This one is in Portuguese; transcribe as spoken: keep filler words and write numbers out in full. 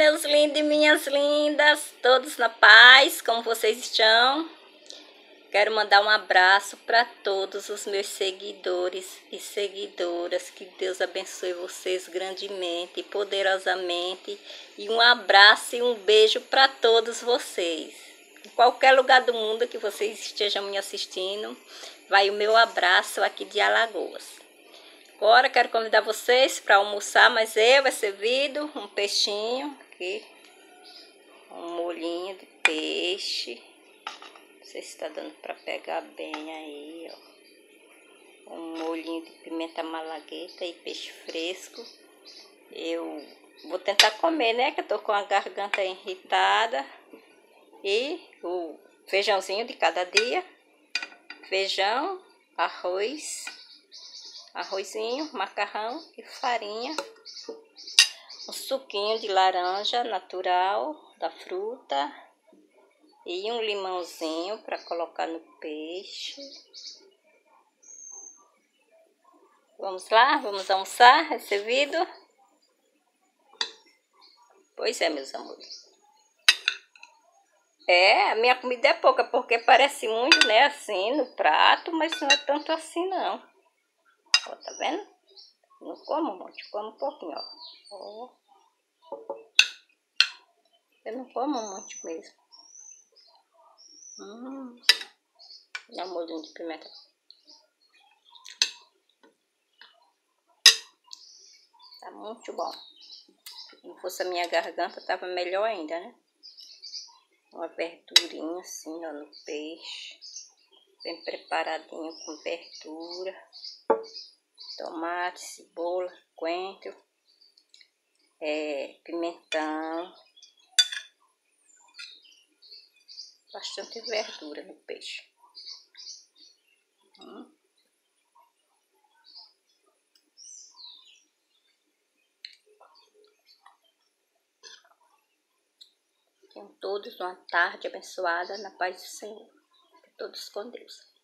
meus lindos e minhas lindas, todos na paz, como vocês estão? Quero mandar um abraço para todos os meus seguidores e seguidoras, que Deus abençoe vocês grandemente e poderosamente, e um abraço e um beijo para todos vocês. Em qualquer lugar do mundo que vocês estejam me assistindo, vai o meu abraço aqui de Alagoas. Agora quero convidar vocês para almoçar, mas eu vai servido um peixinho aqui, um molhinho de peixe. Não sei se está dando para pegar bem aí, ó. Um molhinho de pimenta malagueta e peixe fresco. Eu vou tentar comer, né? Que eu tô com a garganta irritada. E o feijãozinho de cada dia. Feijão, arroz, arrozinho, macarrão e farinha. Um suquinho de laranja natural da fruta. E um limãozinho para colocar no peixe. Vamos lá, vamos almoçar, é servido? Pois é, meus amores. É, a minha comida é pouca, porque parece muito, né, assim, no prato, mas não é tanto assim, não. Ó, tá vendo? Não como muito, como um pouquinho, ó. Ó. Eu não como muito mesmo. Hum. Dá um molhinho de pimenta. Tá muito bom. Se não fosse a minha garganta, tava melhor ainda, né? Uma verdurinha assim, ó, no peixe. Bem preparadinho com verdura. Tomate, cebola, coentro. É, pimentão. Bastante verdura no peixe. Hum. Tenham todos uma tarde abençoada na paz do Senhor. Todos com Deus.